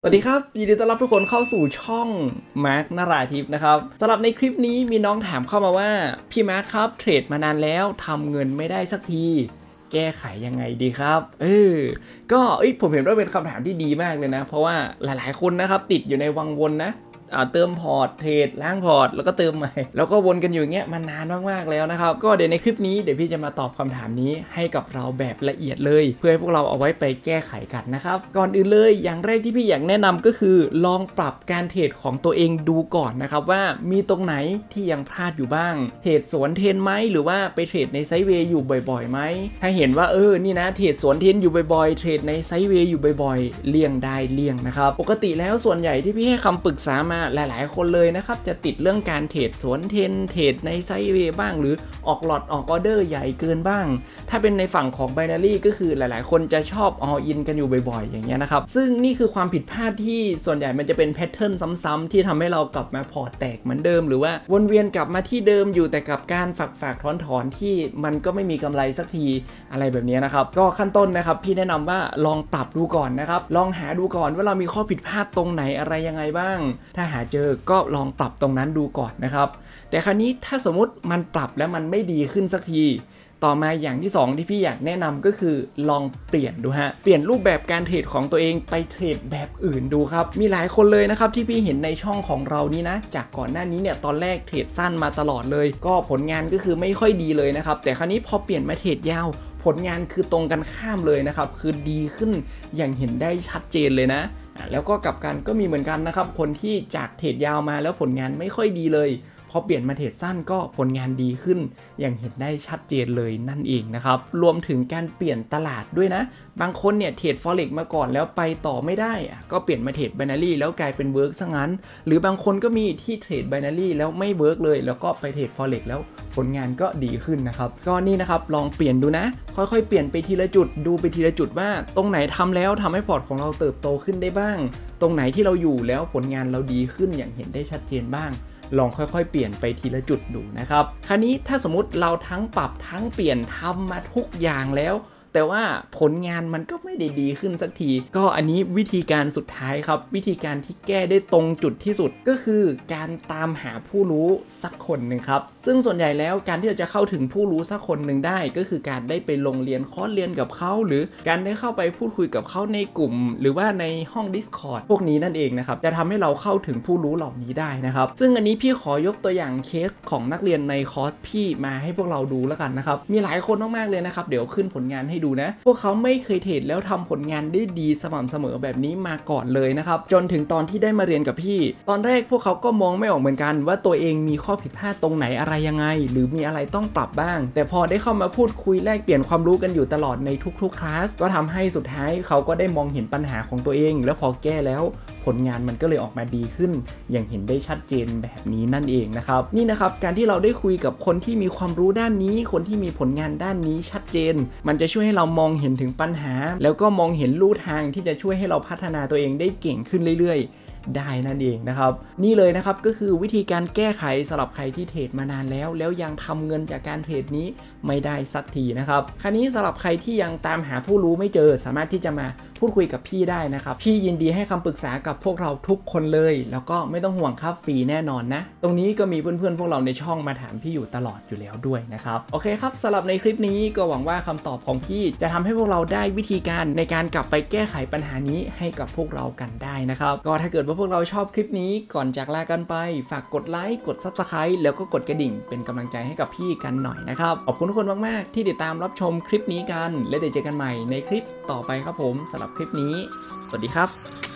สวัสดีครับยินดีต้อนรับทุกคนเข้าสู่ช่องมาร์คนราธิปนะครับสำหรับในคลิปนี้มีน้องถามเข้ามาว่าพี่มาร์คครับเทรดมานานแล้วทำเงินไม่ได้สักทีแก้ไขยังไงดีครับก็ผมเห็นว่าเป็นคำถามที่ดีมากเลยนะเพราะว่าหลายๆคนนะครับติดอยู่ในวังวนนะเติมพอร์ตเทรดล้างพอร์ตแล้วก็เติมใหม่แล้วก็วนกันอยู่อย่างเงี้ยมานานมากๆแล้วนะครับก็เดี๋ยวในคลิปนี้เดี๋ยวพี่จะมาตอบคำถามนี้ให้กับเราแบบละเอียดเลยเพื่อให้พวกเราเอาไว้ไปแก้ไขกันนะครับก่อนอื่นเลยอย่างแรกที่พี่อยากแนะนำก็คือลองปรับการเทรดของตัวเองดูก่อนนะครับว่ามีตรงไหนที่ยังพลาดอยู่บ้างเทรดสวนเทรนไหมหรือว่าไปเทรดในไซด์เวย์อยู่บ่อยๆไหมถ้าเห็นว่านี่นะเทรดสวนเทรนอยู่บ่อยๆเทรดในไซด์เวย์อยู่บ่อยๆเลี่ยงได้เลี่ยงนะครับปกติแล้วส่วนใหญ่ที่พี่ให้คำปรึกษามาหลายๆคนเลยนะครับจะติดเรื่องการเทรดสวนเทรนเทรดในไซด์เวย์บ้างหรือออกล็อตออกออเดอร์ใหญ่เกินบ้างถ้าเป็นในฝั่งของ Binary ก็คือหลายๆคนจะชอบ all in กันอยู่บ่อยๆอย่างเงี้ยนะครับซึ่งนี่คือความผิดพลาดที่ส่วนใหญ่มันจะเป็นแพทเทิร์นซ้ำๆที่ทำให้เรากลับมาพอร์ตแตกเหมือนเดิมหรือว่าวนเวียนกลับมาที่เดิมอยู่แต่กับการฝากถอนที่มันก็ไม่มีกำไรสักทีอะไรแบบนี้นะครับก็ขั้นต้นนะครับพี่แนะนำว่าลองปรับดูก่อนนะครับลองหาดูก่อนว่าเรามีข้อผิดพลาดตรงไหนอะไรยังไงบ้างถ้าหาเจอก็ลองปรับตรงนั้นดูก่อนนะครับแต่คราวนี้ถ้าสมมติมันปรับแล้วมันไม่ดีขึ้นสักทีต่อมาอย่างที่2ที่พี่อยากแนะนำก็คือลองเปลี่ยนดูฮะเปลี่ยนรูปแบบการเทรดของตัวเองไปเทรดแบบอื่นดูครับมีหลายคนเลยนะครับที่พี่เห็นในช่องของเรานี้นะจากก่อนหน้านี้เนี่ยตอนแรกเทรดสั้นมาตลอดเลยก็ผลงานก็คือไม่ค่อยดีเลยนะครับแต่คราวนี้พอเปลี่ยนมาเทรดยาวผลงานคือตรงกันข้ามเลยนะครับคือดีขึ้นอย่างเห็นได้ชัดเจนเลยนะแล้วก็กลับกันก็มีเหมือนกันนะครับคนที่จากเทรดยาวมาแล้วผลงานไม่ค่อยดีเลยพอเปลี่ยนมาเทรดสั้นก็ผลงานดีขึ้นอย่างเห็นได้ชัดเจนเลยนั่นเองนะครับรวมถึงการเปลี่ยนตลาดด้วยนะบางคนเนี่ยเทรด Forex มาก่อนแล้วไปต่อไม่ได้ก็เปลี่ยนมาเทรด Binary แล้วกลายเป็นเวิร์กซะงั้นหรือบางคนก็มีที่เทรด Binary แล้วไม่เวิร์กเลยแล้วก็ไปเทรด Forex แล้วผลงานก็ดีขึ้นนะครับก็นี่นะครับลองเปลี่ยนดูนะค่อยๆเปลี่ยนไปทีละจุดดูไปทีละจุดว่าตรงไหนทำแล้วทำให้พอร์ตของเราเติบโตขึ้นได้บ้างตรงไหนที่เราอยู่แล้วผลงานเราดีขึ้นอย่างเห็นได้ชัดเจนบ้างลองค่อยๆเปลี่ยนไปทีละจุดดูนะครับคราวนี้ถ้าสมมติเราทั้งปรับทั้งเปลี่ยนทำมาทุกอย่างแล้วแต่ว่าผลงานมันก็ไม่ได้ดีขึ้นสักทีก็อันนี้วิธีการสุดท้ายครับวิธีการที่แก้ได้ตรงจุดที่สุดก็คือการตามหาผู้รู้สักคนหนึ่งครับซึ่งส่วนใหญ่แล้วการที่เราจะเข้าถึงผู้รู้สักคนหนึ่งได้ก็คือการได้ไปลงเรียนคอร์สเรียนกับเขาหรือการได้เข้าไปพูดคุยกับเขาในกลุ่มหรือว่าในห้อง Discord พวกนี้นั่นเองนะครับจะทำให้เราเข้าถึงผู้รู้เหล่านี้ได้นะครับซึ่งอันนี้พี่ขอยกตัวอย่างเคสของนักเรียนในคอร์สพี่มาให้พวกเราดูแล้วกันนะครับมีหลายคนมากๆเลยนะครับเดี๋ยวขึ้นผลงานให้ดูนะพวกเขาไม่เคยเทรดแล้วทำผลงานได้ดีสม่ำเสมอแบบนี้มาก่อนเลยนะครับจนถึงตอนที่ได้มาเรียนกับพี่ตอนแรกพวกเขาก็มองไม่ออกเหมือนกันว่าตัวเองมีข้อผิดพลาดตรงไหนอะไรยังไงหรือมีอะไรต้องปรับบ้างแต่พอได้เข้ามาพูดคุยแลกเปลี่ยนความรู้กันอยู่ตลอดในทุกๆคลาสก็ทำให้สุดท้ายเขาก็ได้มองเห็นปัญหาของตัวเองแล้วพอแก้แล้วผลงานมันก็เลยออกมาดีขึ้นอย่างเห็นได้ชัดเจนแบบนี้นั่นเองนะครับนี่นะครับการที่เราได้คุยกับคนที่มีความรู้ด้านนี้คนที่มีผลงานด้านนี้ชัดเจนมันจะช่วยให้เรามองเห็นถึงปัญหาแล้วก็มองเห็นลู่ทางที่จะช่วยให้เราพัฒนาตัวเองได้เก่งขึ้นเรื่อยๆได้นั่นเองนะครับนี่เลยนะครับก็คือวิธีการแก้ไขสำหรับใครที่เทรดมานานแล้วยังทำเงินจากการเทรดนี้ไม่ได้สักทีนะครับคราวนี้สำหรับใครที่ยังตามหาผู้รู้ไม่เจอสามารถที่จะมาพูดคุยกับพี่ได้นะครับพี่ยินดีให้คำปรึกษากับพวกเราทุกคนเลยแล้วก็ไม่ต้องห่วงครับฟรีแน่นอนนะตรงนี้ก็มีเพื่อนๆพวกเราในช่องมาถามพี่อยู่ตลอดอยู่แล้วด้วยนะครับโอเคครับสำหรับในคลิปนี้ก็หวังว่าคำตอบของพี่จะทำให้พวกเราได้วิธีการในการกลับไปแก้ไขปัญหานี้ให้กับพวกเรากันได้นะครับก็ถ้าเกิดว่าพวกเราชอบคลิปนี้ก่อนจากลากันไปฝากกดไลค์กด Subscribe แล้วก็กดกระดิ่งเป็นกำลังใจให้กับพี่กันหน่อยนะครับขอบคุณทุกคนมากๆที่ติดตามรับชมคลิปนี้กันและเดี๋ยวเจอกันใหม่ในคลิปต่อไปครับผมสำหรับคลิปนี้สวัสดีครับ